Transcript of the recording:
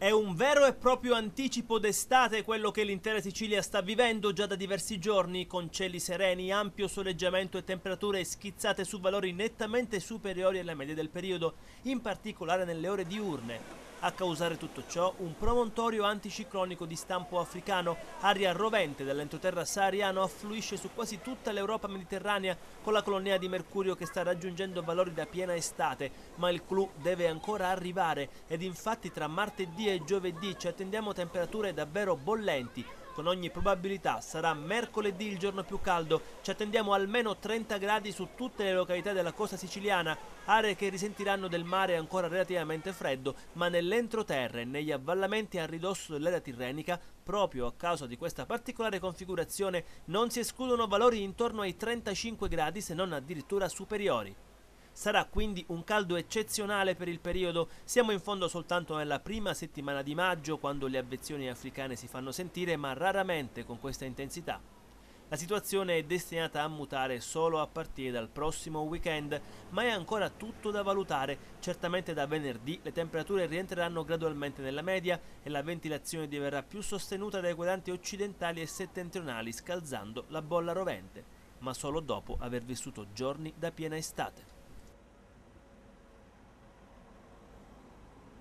È un vero e proprio anticipo d'estate quello che l'intera Sicilia sta vivendo già da diversi giorni, con cieli sereni, ampio soleggiamento e temperature schizzate su valori nettamente superiori alla media del periodo, in particolare nelle ore diurne. A causare tutto ciò un promontorio anticiclonico di stampo africano, aria rovente dall'entroterra sahariano, affluisce su quasi tutta l'Europa mediterranea con la colonia di mercurio che sta raggiungendo valori da piena estate, ma il clou deve ancora arrivare ed infatti tra martedì e giovedì ci attendiamo temperature davvero bollenti. Con ogni probabilità sarà mercoledì il giorno più caldo, ci attendiamo almeno 30 gradi su tutte le località della costa siciliana, aree che risentiranno del mare ancora relativamente freddo, ma nell'entroterra e negli avvallamenti a ridosso dell'area tirrenica, proprio a causa di questa particolare configurazione, non si escludono valori intorno ai 35 gradi se non addirittura superiori. Sarà quindi un caldo eccezionale per il periodo, siamo in fondo soltanto nella prima settimana di maggio quando le avvezioni africane si fanno sentire, ma raramente con questa intensità. La situazione è destinata a mutare solo a partire dal prossimo weekend, ma è ancora tutto da valutare. Certamente da venerdì le temperature rientreranno gradualmente nella media e la ventilazione diverrà più sostenuta dai quadranti occidentali e settentrionali, scalzando la bolla rovente, ma solo dopo aver vissuto giorni da piena estate.